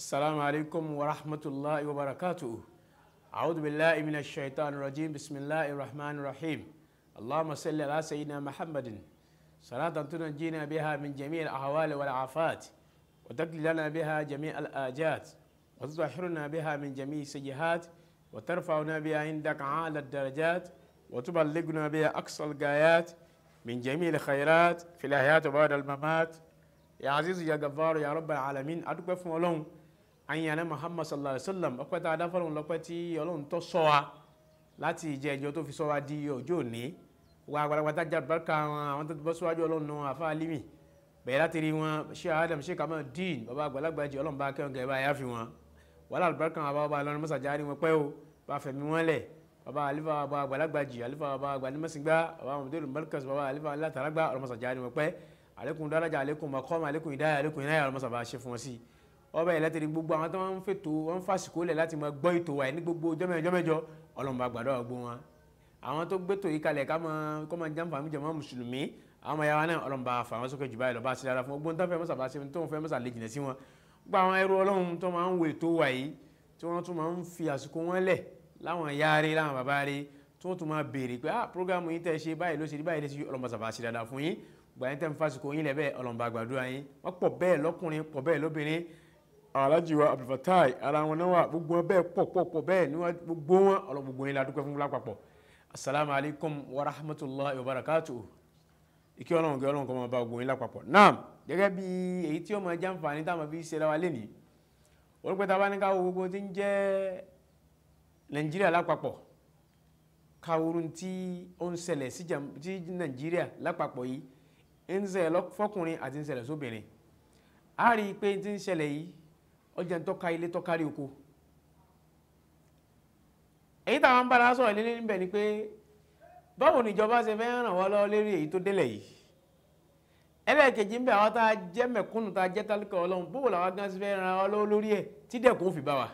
السلام عليكم ورحمة الله وبركاته. أعوذ بالله من الشيطان الرجيم. بسم الله الرحمن الرحيم. اللهم صل على سيدنا محمد صلاة تنجينا بها من جميع الأهوال والعافات وتقضي لنا بها جميع الآجات وتطهرنا بها من جميع السيئات وترفعنا بها عندك أعلى الدرجات وتبلغنا بها أقصى الغايات من جميع الخيرات في الحياة وبعد الممات. يا عزيز يا غفار يا رب العالمين. أدوك فمولون أن محمد صلى الله عليه وسلم أقوى تعرفون لقوتي يلون تصوى láti ìjẹ́ ìjọ tó fi sọ wá di ọjọ́ òní wa àgbàlagbà jà bárkà àwọn tó bọ́ síwájú ọlọ́run náà àfa alimi bẹ̀rẹ̀ láti rí wọn ṣé adam ṣé kàmá dín bàbá àgbàlagbà jẹ́ ọlọ́run bá kẹ́hìn gẹ̀ẹ́bá yá fi wọn wàhálà àlùbáríkà àwọn bàbá ọlọ́run mọ́sàjà rí wọn pẹ́ o bá fẹ̀mí wọn lẹ̀ bàbá àlífà bàbá àgbàlagbà jì àlífà bàbá àgbànímọ̀sìngbà bàbá àmọ̀délu mọ́ríkàs bàbá àlífà alátàlágbà ọlọ́run mọ́sàjà rí wọn pẹ́ àlékún dárájà àlékún mọ̀kọ́mọ̀ àlékún ìdáyà àlékún ìnáyà ọlọ́run mọ́sàbà ṣe fún wọn sí ọba ìlẹ́tì ní gbogbo àwọn tó ń fètò wọn fàṣìkò lẹ̀ láti máa gbọ́ ètò wa ní gbogbo jọ́mẹ́jọ́ ọlọ́run bá gbàdọ̀ ọgbọ́n wọn àwọn tó gbé tòyí kalẹ̀ ká máa jàǹfààní jàmọ́ mùsùlùmí àwọn ọmọ yàrá náà ọlọ́run bá fà wọ́n sókè jù báyìí lọ bá sí dára fún ogbón tó fẹ́ mọ́sàbá sí tó ń fẹ́ mọ́sà lè jìnà sí wọn gbogbo àwọn ẹrú ọlọ́run tó máa ń wo ètò wa yìí tí wọ́n tún máa ń fi àsìkò wọn lẹ̀ láwọn ìyá rẹ̀ láwọn bàbá rẹ̀ tí wọ́n tún máa béèrè pé prógámù yìí tẹ́ ṣe báyìí ló ṣe rí báyìí lè ṣe ọlọ́run mọ́sàbá sí dára fún yín gbà yín tẹ́ ń fásìkò yín lẹ̀ bẹ́ẹ̀ ọlọ́run bá gbàdúrà yín wọ́n pọ̀ bẹ́ẹ̀ lọ́kùnrin pọ̀ bẹ́ẹ̀ lóbìnrin Alhaji wa Abdulfatai ara wọn náà wà gbogbo wọn bẹ́ẹ̀ pọ̀ bẹ́ẹ̀ ni wọ́n gbogbo wọn ọlọ́run gbogbo yín la dúpẹ́ fún lápapọ̀. Assalamu alaikum wa rahmatullahi wa barakatuh. Ìkí ọlọ́run gẹ́ ọlọ́run kọ́ máa bá gbogbo yín lápapọ̀. Naam, gẹ́gẹ́ bí èyí tí ó máa jẹ́ àǹfààní táwọn fi ṣe ra wa lénìí wọ́n pẹ́ tá a bá ní ká wo gbogbo tí ń jẹ́ Nàìjíríà lápapọ̀ káwórun tí ó ń ṣẹlẹ̀ sí Nàìjíríà lápapọ̀ yìí ń ṣẹlẹ̀ fọ́kùnrin àti ń ṣẹlẹ̀ sóbìnrin. A rí i pé tí ń ṣẹlẹ̀ yìí ọjà ń tọ́ka ilé tọ́kárí oko. Èyí táwọn bára sọ̀rọ̀ lé níbẹ̀ ni pé báwo ni ìjọba ṣe fẹ́ ràn wá lọ́wọ́ lérí èyí tó délẹ̀ yìí. Ẹlẹ́ẹ̀kejì ń bẹ àwọn tá a jẹ́ mẹ̀kúnnù tá a jẹ́ tálíkà ọlọ́run bó làwọn gan ṣe fẹ́ ràn wá lọ́wọ́ lórí ẹ̀ tí dẹ̀kun ó fi bá wa.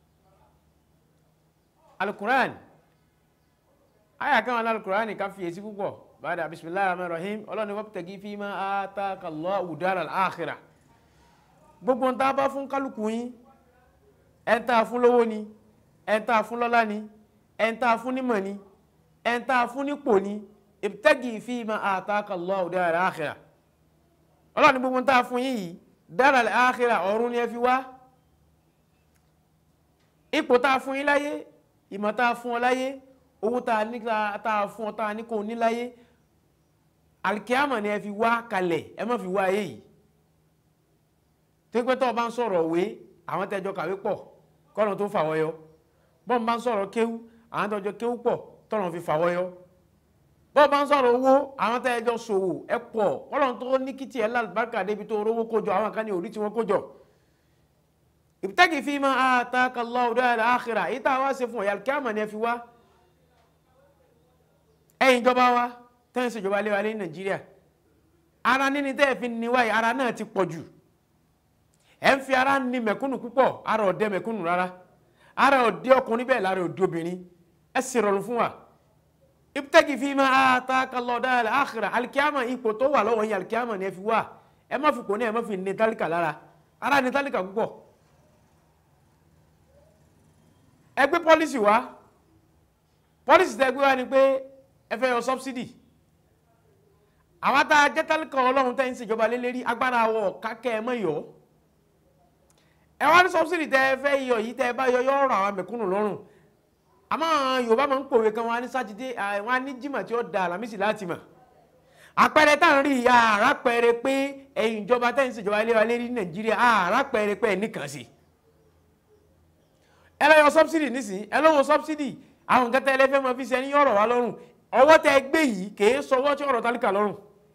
Alukuran àyà kan wọn alukuran ká fiyèsí púpọ̀ bàdà bismillahir rahmanir rahim ọlọ́run wabtagi fima ataka Allahu daral akhirah. Gbogbo ń tá a bá fún kálukú yín ẹ̀ ń tá a fún lówó ni ẹ̀ ń tá a fún lọ́lá ni ẹ̀ ń tá a fún nímọ̀ ni ẹ̀ ń tá a fún nípò ni ibtagi fima ataka Allahu daral akhirah. Ọlọ́run ní gbogbo ń tá a fún yín yìí daral akhirah ọ̀run ni ẹ fi wá. Ipò tá a fún yín láyé ìmọ̀ tá a fún ọ láyé owó tá a fún ọ tá a ní kò ní láyé alikiyama ni ẹ fi wá kalẹ̀ ẹ má fi wá ayé yìí. Tí pé tó bá ń sọ̀rọ̀ òwe àwọn tẹ́jọ kàwé pọ̀ kọ́nà tó fàwọ́yọ́ bọ́n bá ń sọ̀rọ̀ kéwú àwọn tẹ́jọ kéwú pọ̀ tọ́nà fi fàwọ́yọ́ bọ́n bá ń sọ̀rọ̀ owó àwọn tẹ́jọ ṣòwò ẹ pọ̀ kọ́nà tó ní kìtì ẹ̀ lálùbáríkà débi tó rówó kójọ àwọn kan ní orí tí wọ́n kójọ. Ibtagi fima ataka Allahu daral akhirah èyí tá a wá ṣe fún ọ̀yà kíámà ni ẹ fi wá. Ẹ̀yin ìjọba wa tẹ́ ń ṣèjọba lé wa lé ní Nàìjíríà ara níní tẹ́ ẹ fi ní wáyé ara náà ti pọ̀ jù. Ẹ ń fi ara ní mẹ̀kúnnù púpọ̀ ara ọ̀dẹ mẹ̀kúnnù rárá ara ọ̀dẹ ọkùnrin bẹ́ẹ̀ lára ọ̀dẹ obìnrin ẹ sì rọrùn fún wa. Ibtagi fima ataka Allahu daral akhirah alikiyama ipò tó wà lọ́wọ́ yín alikiyama ni ẹ fi wá ẹ má fi kò ní ẹ má fi ní tálíkà lára ara ní tálíkà púpọ̀. Ẹ gbé pọ́lísì wá pọ́lísì tẹ gbé wá ni pé ẹ fẹ́ yọ sọ́bsidì àwọn tá a jẹ́ tálíkà ọlọ́run tẹ́ ń ṣèjọba lé lérí agbára wọ̀ kákẹ́ ẹ mọ̀ yọ̀ ẹ wá ní sọ́bsidì tẹ́ ẹ fẹ́ yọ yìí tẹ́ ẹ bá yọ ọ̀rọ̀ àwọn mẹ̀kúnnù lọ́rùn àmọ́ Yorùbá máa ń pòwe kan wọn á ní sátidé wọn á ní jímọ̀ tí ó da àlàmísì láti mọ̀ àpẹẹrẹ tá à ń rí ìyá àràpẹẹrẹ pé ẹ̀yin ìjọba tẹ́ ń ṣèjọba lé wa lérí Nàìjíríà àràpẹẹrẹ pé ẹ̀ nìkan sí ẹ lọ yọ sọ́bsidì nísìnyí ẹ lọ́wọ́ sọ́bsidì àwọn nǹkan tẹ́ ẹ lẹ́fẹ́ máa fi ṣe ẹni ọ̀rọ̀ wa lọ́rùn ọwọ́ tẹ́ ẹ gbé yìí kèé sọwọ́ tí ọ̀rọ̀ tálíkà lọ́rùn.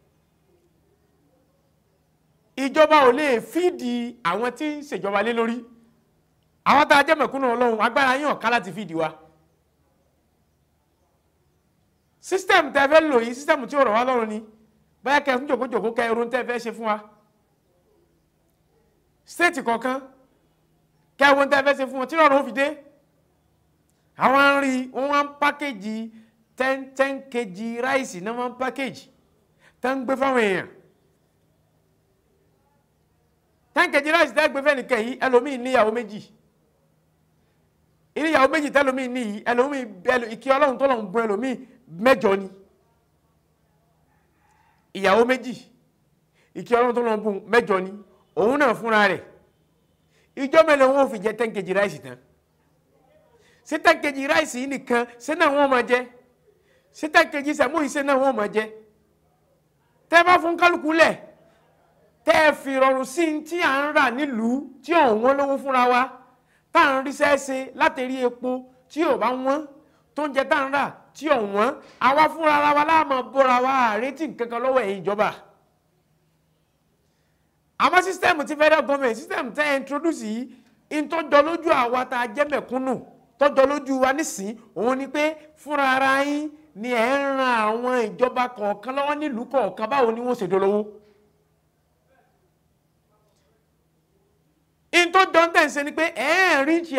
Ìjọba ò lè fíìdì àwọn tí ń ṣèjọba lé lórí àwọn tá a jẹ́ mẹ̀kúnnù ọlọ́run agbára yín ọ̀ká láti fíìdì wa. Sísítẹ̀mù tẹ́ fẹ́ lò yìí sísítẹ̀mù tí ọ̀rọ̀ wa lọ́rùn ni báyà kẹ́ fún jòkójòkó kẹ́ irun tẹ́ fẹ́ ṣe fún wa. Stéètì kọ̀ọ̀kan kẹ́ irun tẹ́ fẹ́ ṣe fún wọn tí lọ́rùn ó fi dé. Àwọn ń rí wọn wá ń pákéjì 10 kg ráìsì náà wọ́n ń pákéjì tá ń gbé fáwọn èèyàn. táǹkejì ráìsì tẹ́ gbé fẹ́ nìkan yìí ẹlòmíì níyàwó méjì ìníyàwó méjì tẹ́lòmíì ní yìí ẹlòmíì ìkí ọlọ́run tó lọ́run bùn ẹlòmíì 8 ni ìyàwó méjì ìkí ọlọ́run tó lọ́run bùn 8 ni òun náà fúnra rẹ̀ ìjọ mélòó wọn ò fi jẹ 10 kg ráìsì tán sí 10 kg ráìsì yìí nìkan sí náà wọn máa jẹ sí 10 kg sẹ̀mú yìí sí náà wọn máa jẹ tẹ́ bá fún kálukú lẹ̀ tẹ́ fi rọrùn sí tí à ń rà nílùú tí òun lówó fúnra wa tá à ń ríṣẹ́ ṣe látẹ̀rí epo tí ò bá wọ́n tó ń jẹ tá à ń rà tí ò wọ́n àwa fúnra ara wa láàmú bóra wa àrètí nǹkankan lọ́wọ́ ẹ̀yin ìjọba àmọ́ sísítẹ́ẹ̀mù ti federal government sísítẹ́ẹ̀mù tẹ́ ẹ introduce yìí in tó jọ lójú àwa tá a jẹ́ mẹ̀kúnnù tó jọ lójú wa nísìn òun ni pé fúnra ara yín ni ẹ̀ ń ran àwọn ìjọba kọ̀ọ̀kan lọ́wọ́ nílùú kọ̀ọ̀kan báwo ni wọ́n ṣe dolówó. in tó jọ ń tẹ̀ ń ṣe ni pé ẹ̀ ń ríṣì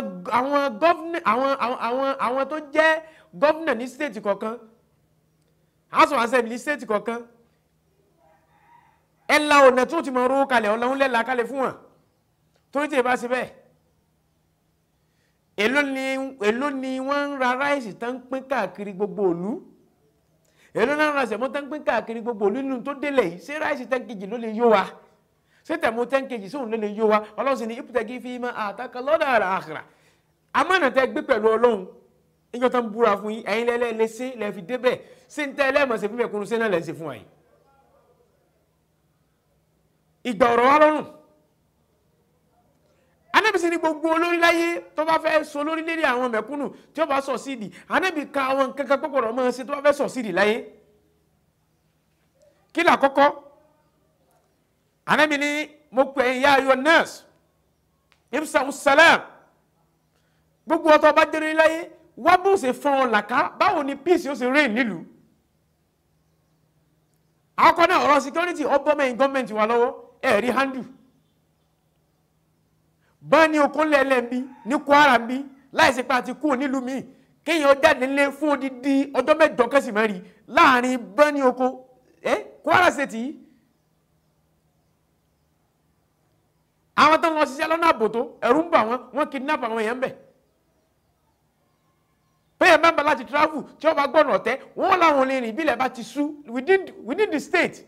àwọn tó jẹ́ gọ́vnà ní stéètì kọ̀ọ̀kan house of assembly stéètì kọ̀ọ̀kan ẹ la ọ̀nà tó ti mọ̀ ọ́ kalẹ̀ ọlọ́run lẹ́la kalẹ̀ fún wọn torí tí ẹ bá ṣe bẹ́ẹ̀ èló ni wọ́n ń ra ráìsì tán ń pín káàkiri gbogbo ìlú èló náà ń ra sẹ̀mọ́ tán ń pín káàkiri gbogbo ìlú nínú tó délẹ̀ yìí ṣé ráìsì 10 kg ló lè yó wa ṣé tẹ̀mú 10 kg sóhun ló lè yó wa ọlọ́run sì ní ibtaghi fima ataka Allahu al-akhirah amánà tẹ gbé pẹ̀lú ọlọ́run níjọ́ tán búra fún yín ẹ̀yin lẹ́lẹ́lẹ́sẹ̀ lẹ́ fi débẹ̀ sí ń tẹ́ ẹlẹ́mọ̀ọ́sẹ̀ fún mẹ̀kúnnù sí náà lẹ́ ń ṣe fún wa yìí ìgbà ọ̀rọ̀ wa lọ́rùn Ànábì sì ní gbogbo olórí láyé tó bá fẹ́ so lórí lérí àwọn mẹ̀kúnnù tí ó bá sọ̀sídì Ànábì ka àwọn kankan pọ̀pọ̀rọ̀ mọ́ ṣe tó bá fẹ́ sọ̀sídì láyé kí là kọ́kọ́ Ànábì ní mo pè é ya ayọ̀ nurse ibsa salam gbogbo ọ̀tọ̀ bá dé lórí láyé wá bó ṣe fọ́n ọ làkà báwo ni peace ó ṣe reign nílùú àkọ́kọ́ náà ọ̀rọ̀ security ọbọ̀mẹ́yìn gọ́ọ̀mẹ̀ntì wa lọ́wọ́ ẹ̀rí handle bá ní okun lẹ́lẹ́ bí ní Kwara bí láìsí pé àti kúrò nílùú mi kéèyàn jáde lé fún odidi ọjọ́ 8 kẹsì mẹ́rin láàrin bá ní oko Kwara State yìí àwọn tó ń lọ ṣiṣẹ́ lọ́nà àbòtó ẹ̀rù ń bà wọ́n kidnap àwọn èèyàn bẹ̀ bẹ́ẹ̀ mẹ́mbà láti travel tí wọ́n bá gbọ́nà ọ̀tẹ́ wọ́n láwọn lè rìn ìbílẹ̀ bá ti sú within the state.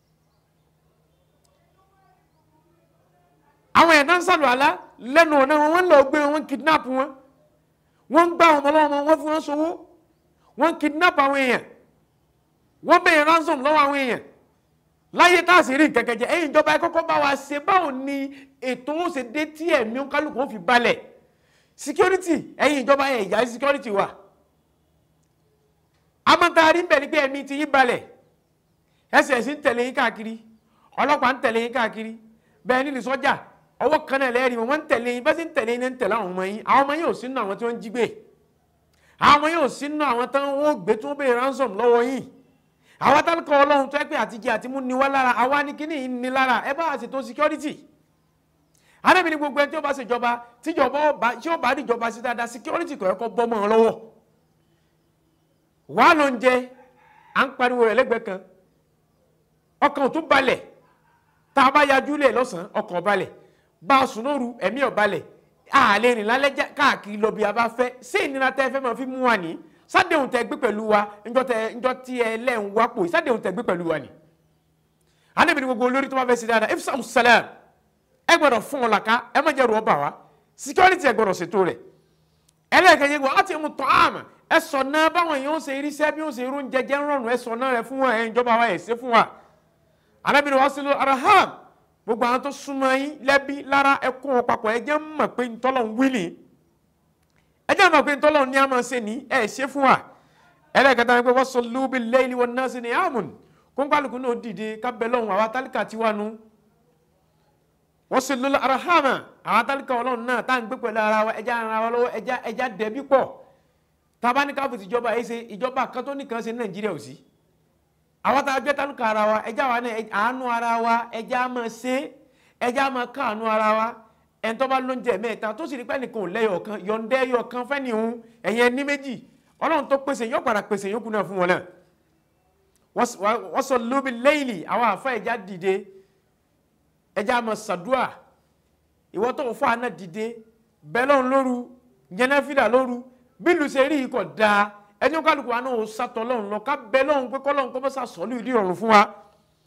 àwọn ẹ̀dá ń sàlù àlá lẹ́nu ọ̀nà wọn lọ gbé wọn kidnap wọn wọ́n ń gbá ọmọ lọ́wọ́ wọn fún wọn sówó wọ́n kidnap àwọn èèyàn wọ́n bẹ̀rẹ̀ ransom lọ́wọ́ àwọn èèyàn láyé tá a sì rí kẹ̀kẹ́jẹ́ ẹ̀yin ìjọba ẹ kọ́kọ́ bá wa ṣe báwo ni ètò ó ṣe dé tí ẹ̀mí kálukú ó fi balẹ̀ security ẹ̀yin ìjọba ẹ̀ ìjà security wà amọ̀tàrí ń bẹ̀ ní pé ẹ̀mí ti yín balẹ̀ ẹsẹ̀ sí ń tẹ̀lé yín káàkiri ọlọ́pàá ń tẹ̀lé yín káàkiri bẹ́ẹ̀ ní sọ́jà ọwọ́ kan náà lẹ́rìí wọn ń tẹ̀lé yín bẹ́ẹ̀ sì ń tẹ̀lé yín ń tẹ̀lé àwọn ọmọ yín ò sínú àwọn tí wọ́n ń jí gbé àwọn ọmọ yín ò sínú àwọn tí wọ́n gbé tí wọ́n bèèrè ransom lọ́wọ́ yín àwọn tálùkọ́ ọlọ́run tó yẹ pé àtijọ́ àti mú ni wá lára àwa ní kíní yìí ní lára ẹ bá ṣètò security Ànábì ní gbogbo ẹni tí ó bá ṣèjọba tí ó bá dìjọba sí dáadáa security kò yẹ kó bọ́ mọ́ ọ lọ́wọ́ wàá ló ń jẹ à ń pariwo rẹ̀ lẹ́gbẹ̀ẹ́ kan ọkàn tó balẹ̀ tá a bá yajú lẹ̀ lọ́sàn-án ọkàn balẹ̀ bá a sùn lóru ẹ̀mí ò balẹ̀ àlè rìn lálẹ́ káàkiri lọ bí a bá fẹ́ sí ìnira tẹ́ fẹ́ máa fi mú wa ní sádẹ̀hùn tẹ́ gbé pẹ̀lú wa njọ́ tí ẹ lẹ́hùn wá pò sádẹ̀hùn tẹ́ gbé pẹ̀lú wa ní. Ànábì ní gbogbo olórí tó bá fẹ́ sí dáadáa ifsa salam ẹ gbọ́dọ̀ fún ọ làkà ẹ má jẹ́ rú ọba wa security ẹ gbọ́dọ̀ ṣètò rẹ̀ ẹlẹ́ẹ̀kẹ́yẹ gbọ́ àti ẹmu tọ́ àmà ẹ sọ náà báwọn èèyàn ṣe irisẹ́ bí wọ́n ṣe irú jẹjẹ rọrùn ẹ sọ náà rẹ fún wa ẹ ìjọba wa ẹ ṣe fún wa. Ànábì ní wasilu arham gbogbo àwọn tó súnmọ́ yín lẹ́bí lára ẹkún wọn papọ̀ ẹ jẹ́ mọ̀ pé ntọ́lọ̀ ń wílì ẹ jẹ́ mọ̀ pé ntọ́lọ̀ ní a máa ṣe ní ẹ ṣe fún wa ẹlẹ́ẹ̀kẹta ni pé wasallu bil layli wan nasi niyamun kóńkálùkù náà dìde kábẹ́ lọ́hùn àwọn tálíkà tí wà nù wasilul arhama àwọn tálíkà ọlọ́run náà tá à ń gbé pẹ̀lú ara wa ẹja ara wa lọ́wọ́ ẹja dẹ̀bí pọ̀ tabaníkàfù tìjọba ẹ ṣe ìjọba kan tó nìkan ṣe ní Nàìjíríà ò sí àwọn tá a gbé tálùkà ara wa ẹjá wa náà àánú ara wa ẹjá máa ṣe ẹjá máa káànú ara wa ẹni tó bá lóúnjẹ mẹ́ta tó sì rí pé nìkan ò lẹ́yọ̀ kan yọ̀ǹdẹ́ ẹyọ kan fẹ́ nìhun ẹ̀yìn ẹni méjì Ọlọ́run tó pèsè yóò padà pèsè yókù náà fún wọn náà wasallu bil layli àwọn àfa ẹja dìde ẹja máa ṣàdúà ìwọ tó fọ́ àná dìde bẹ́ẹ̀ lọ́run lóru yẹnẹ́fìlà lóru bílù ṣe rí ikọ̀ dáa ẹni kálukú wa náà ó sàtọ̀ lọ́run lọ ká bẹ́ẹ̀ lọ́run pé kọ́lọ́run kọ́ bá sàsọ́lù ìdí ọ̀run fún wa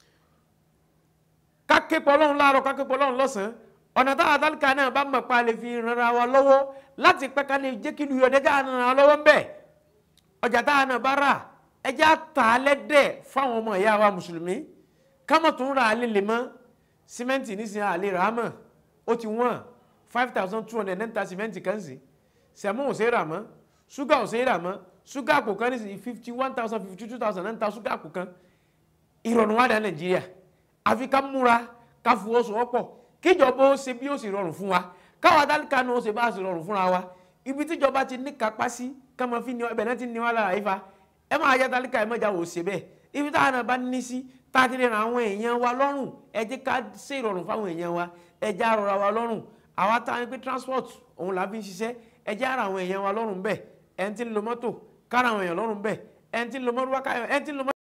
ká képe Ọlọ́run láàárọ̀ ká képe Ọlọ́run lọ́sàn-án ọ̀nà táwọn àtàlùkà náà bá mọ̀ pa lè fi rànra wa lọ́wọ́ láti pẹ́ ká lè jẹ́ kí lu ọ̀dẹ́jà ràn án lọ́wọ́ ń bẹ̀ ọjà táwọn náà bá rà ẹjẹ́ àtà lẹ́dẹ̀ fáwọn ọmọ ìyá wa mùsùlùmí kámọ̀ tó ń ra alẹ́ lè mọ́ símẹ́ǹtì nísìnyí àlè rà á mọ̀ ó ti wọ́n 5,200 nẹ́ta símẹ́ǹtì kan sí sẹ̀mú ò ṣe é rà mọ́ ṣúgà ò ṣe é rà mọ́ ṣúgà àpò kan nísìnyí 51,000 52,000 nẹ́ta ṣúgà àpò kan ìrọ̀rùn wá dá Nàìjíríà àfi ká múra ká fọwọ́sowọ́pọ̀ kíjọba ó ṣe bí ó sì rọrùn fún wa káwa dálíkà náà ó ṣe bá sì rọrùn fúnra wa ibi tíjọba ti ní kápá sí ká máa fi ní ẹbẹ̀ náà ti ní wá lára ifá ẹ máa yá dálíkà ẹ mọ̀já wò ṣe bẹ́ẹ̀ ibi táwọn náà bá ní sí tá a ti lè ran àwọn èèyàn wa lọ́rùn ẹ jẹ́ ká ṣe ìrọ̀rùn fáwọn èèyàn wa ẹ jẹ́ àrọ̀ra wa lọ́rùn àwa tá a ní pé transport òun là fi ń ṣiṣẹ́ ẹ jẹ́ àrà àwọn èèyàn wa lọ́rùn bẹ́ẹ̀ ẹ ń tí ń lo mọ́tò kára àwọn èèyàn lọ́rùn bẹ́ẹ̀ ẹ ń tí ń lo mọ́tò